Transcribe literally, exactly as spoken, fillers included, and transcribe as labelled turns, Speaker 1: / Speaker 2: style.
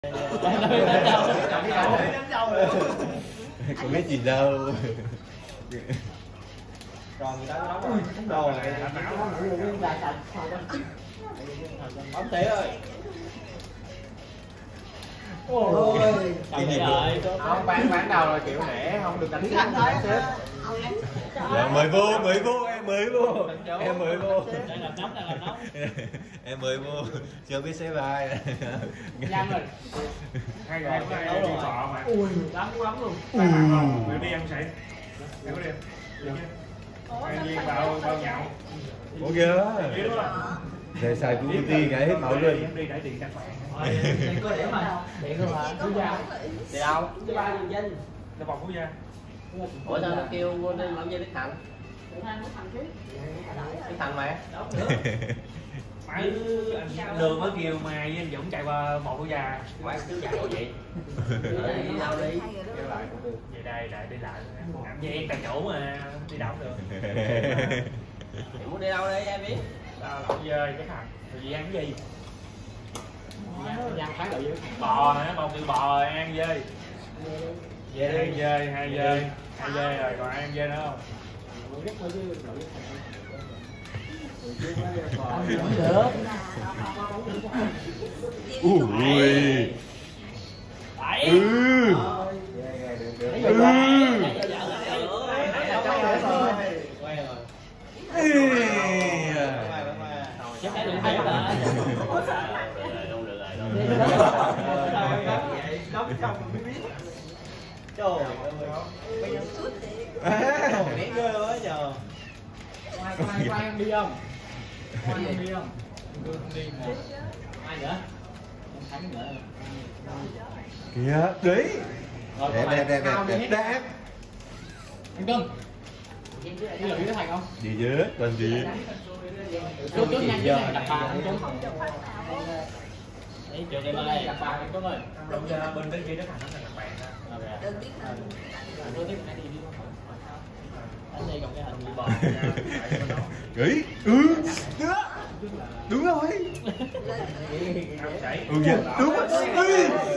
Speaker 1: Không biết gì đâu.
Speaker 2: Còn người ta nói rồi, không đồ này là não nó ngủ luôn là sạch. Bấm té ơi. Ôi,
Speaker 1: Cái gì vậy?
Speaker 2: không bán bán đầu là kiểu nể không được đánh thắng thôi.
Speaker 1: Dạ, mời vô, mời vô, em mới vô, em mới vô.
Speaker 3: Đang làm nóng, đang làm nóng.
Speaker 1: Em mới vô, chưa biết xếp ai.
Speaker 2: Nhanh rồi.
Speaker 4: Hai người em có đi phọ mà.
Speaker 2: Ui, lắm lắm luôn.
Speaker 4: Người đi ăn sảy. Em có đi. Em đi bao bao nhậu.
Speaker 1: Ủa kìa. Về xài của công ty gãy hết máu luôn.
Speaker 4: Em đi để điện các bạn.
Speaker 2: Có để mà. Để không hả? Cứ ra. Để đâu? Cái ba nhân dân.
Speaker 4: Nó bọc phú gia.
Speaker 2: Ủa sao nó kêu vô nên làm gì Đức Thành? Đức Thành mày?
Speaker 4: Phải anh Đường mới kêu mà với anh Dũng chạy qua một phú gia.
Speaker 2: Quay cứ chạy bộ vậy. Đi đâu đi? Kêu lại cũng được.
Speaker 4: Về đây lại đi lại. Làm gì em tại chỗ mà đi đâu được.
Speaker 2: Mày muốn đi đâu đây em biết?
Speaker 4: Lẩu dơi cái thằng. Rồi gì ăn cái gì?
Speaker 2: Ăn phá lẩu dơi.
Speaker 4: Bò hả? Bò kêu bò rồi ăn dơi. Hai dơi, hai dơi. Hai dơi rồi còn ăn dơi nữa không?
Speaker 1: Ui.
Speaker 3: Bảy.
Speaker 1: Ừ. Ừ.
Speaker 3: Chắc cái đường đẹp là. Không được rồi, không được rồi.
Speaker 2: Trời ơi. Bây giờ suốt thì. Nghĩ ghê quá giờ. Ai có ai ai đi không? Ai không đi không? Tôi không đi mà. Ai nữa? Em Thắng nữa.
Speaker 1: Kìa, đấy. Đẹp đẹp đẹp đẹp đẹp đẹp.
Speaker 2: Anh Cưng. Đi lưỡi có thành không?
Speaker 1: Gì chứ, còn gì?
Speaker 2: Chút chút nhanh chứ đập bà anh Cưng.
Speaker 3: Đấy, trường em ơi.
Speaker 2: Đập bà anh Cưng ơi.
Speaker 4: Bên bên kia nó thành nó thành các bạn đó.
Speaker 3: Tôi tiếp anh đi đi. Anh đây còn cái hình bị bò.
Speaker 1: Gửi. Ừ. Đúng rồi. Ừ kìa. Đúng rồi.